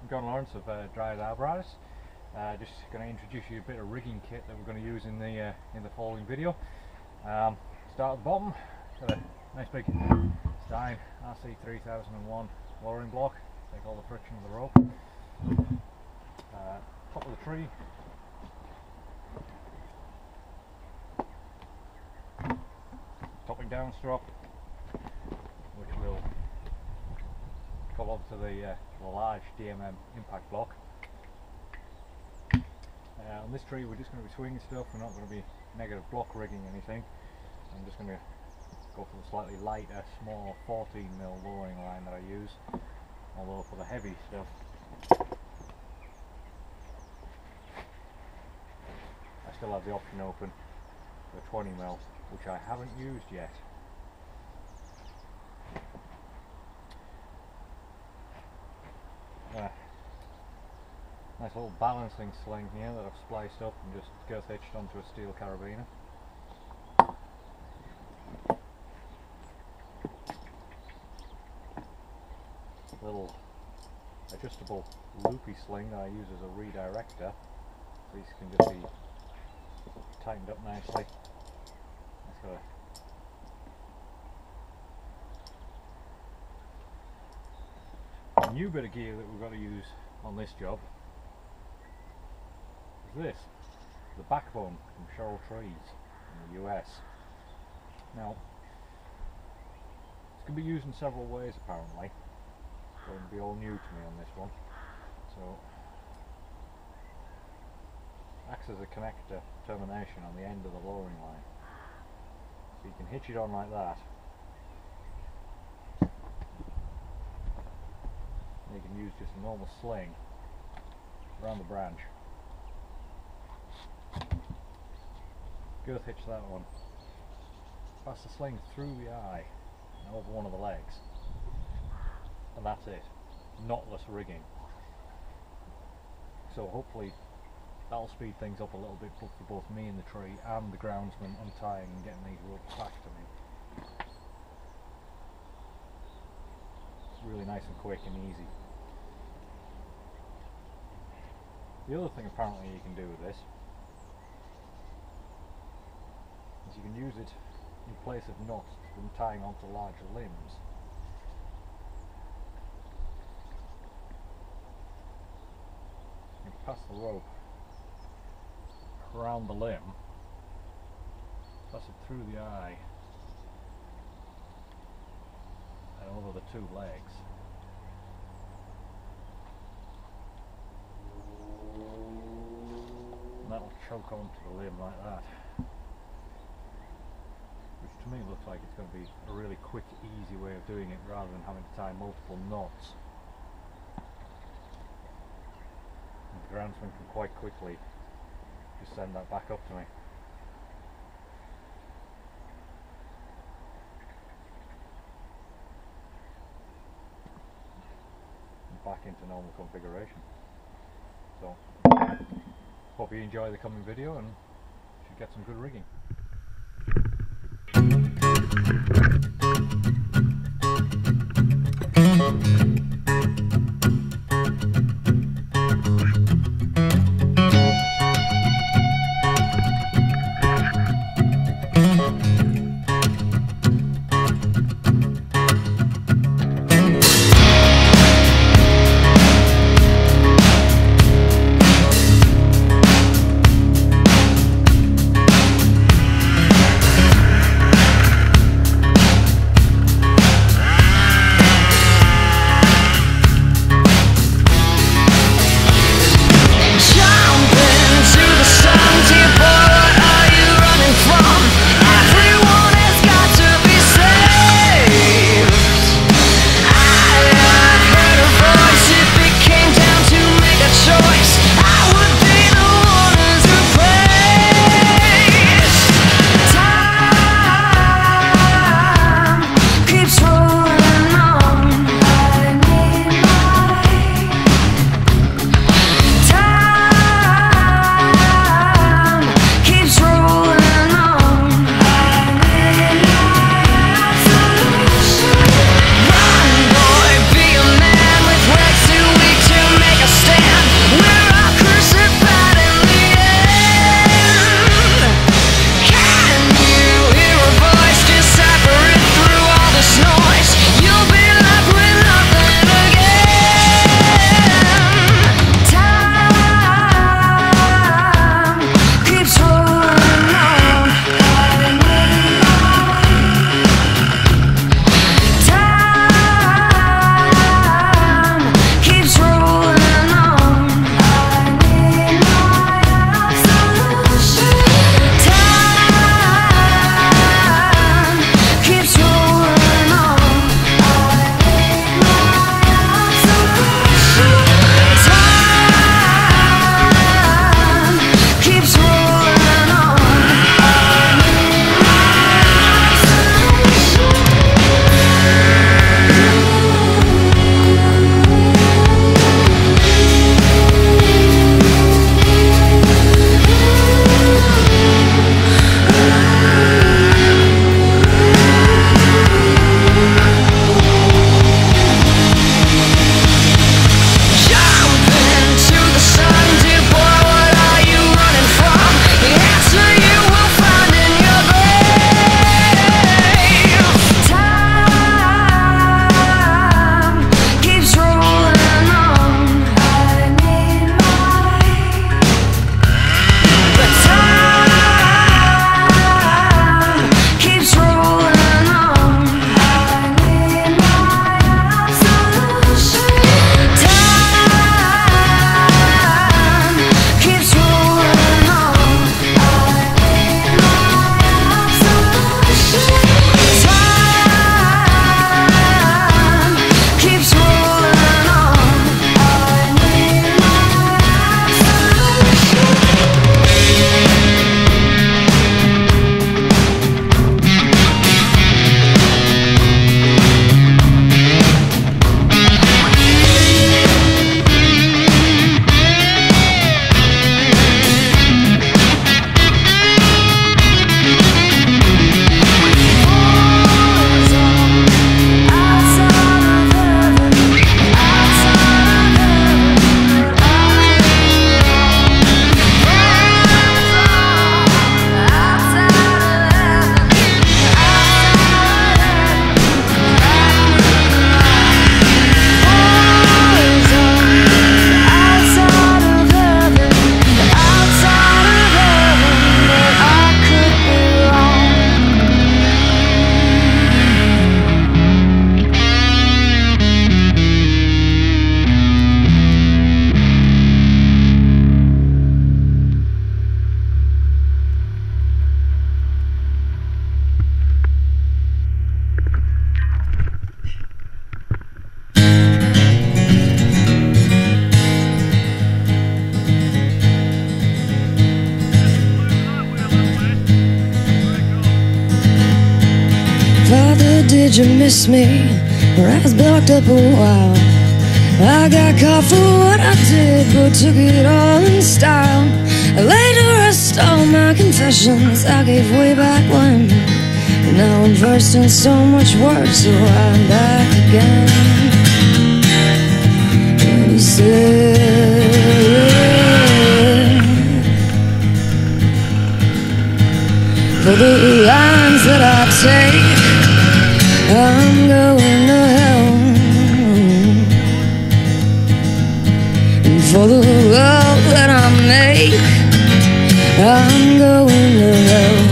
Lawrence of Dryad Arbor-Artists. Just going to introduce you a bit of rigging kit that we're going to use in the following video. Start at the bottom. Got a nice big Stein RC3001 lowering block. Take all the friction of the rope. Top of the tree. Topping down strop, which will come onto the large DMM impact block. On this tree we're just going to be swinging stuff, we're not going to be negative block rigging anything. I'm just going to go for the slightly lighter, small 14mm lowering line that I use, although for the heavy stuff I still have the option open for 20mm, which I haven't used yet. Nice little balancing sling here that I've spliced up and just girth hitched onto a steel carabiner. Little adjustable loopy sling that I use as a redirector. These can just be tightened up nicely. A new bit of gear that we've got to use on this job is this, the backbone from Shoral Trees in the US. Now, it's going to be used in several ways apparently. It's going to be all new to me on this one. So, acts as a connector termination on the end of the lowering line. So you can hitch it on like that. You can use just a normal sling around the branch. Girth hitch that one. Pass the sling through the eye and over one of the legs. And that's it. Knotless rigging. So hopefully that'll speed things up a little bit for both me and the tree and the groundsman untying and getting these ropes back to me. It's really nice and quick and easy. The other thing apparently you can do with this is you can use it in place of knots when tying onto larger limbs. You pass the rope around the limb, pass it through the eye and over the two legs. And that'll choke onto the limb like that, which to me looks like it's going to be a really quick, easy way of doing it rather than having to tie multiple knots. And the groundsman can quite quickly just send that back up to me. And back into normal configuration. So, hope you enjoy the coming video and should get some good rigging. did you miss me? Or I was blocked up a while. I got caught for what I did, but took it all in style. I laid to rest all my confessions I gave way back when. And now I'm versed in so much work, so I'm back again. And he said, for the lines that I take, I'm going to hell. And for the love that I make, I'm going to hell.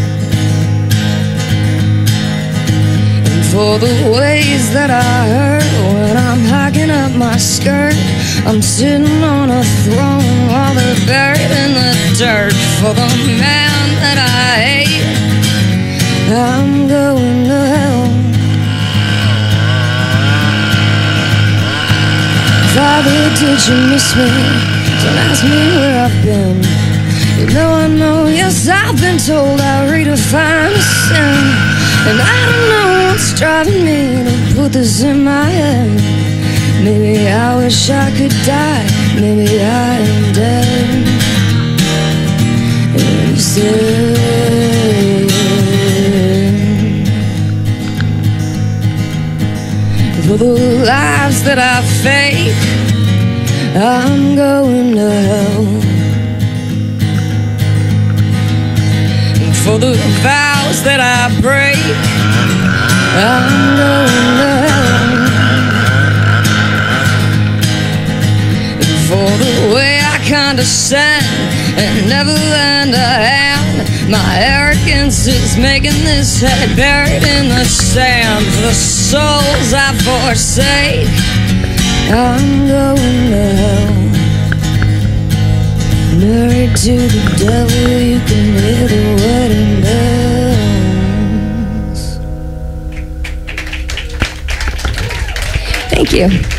And for the ways that I hurt when I'm hacking up my skirt, I'm sitting on a throne while they're buried in the dirt. For the man that I hate, I'm going to hell. Father, did you miss me? Don't ask me where I've been. You know, yes, I've been told I redefine a sin. And I don't know what's driving me to put this in my head. Maybe I wish I could die, maybe I am dead. And he said, for the lives that I fake, I'm going to hell. And for the vows that I break, I'm going to hell. And for the way I condescend and never lend a hand, my arrogance is making this head buried in the sand. For the souls I forsake, I'm going to hell. Married to the devil, you can hear the wedding bells. Thank you.